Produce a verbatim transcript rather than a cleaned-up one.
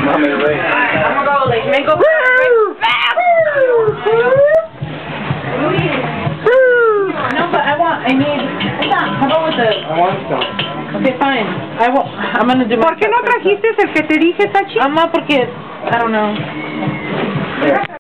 Mommy, right. I'm gonna go like mango. Woo! No, but I want. I need. How about with the? I want some. Okay, fine. I will. I'm gonna do. ¿Por qué no trajiste el que te dije, Sachi? Ama, porque I don't know.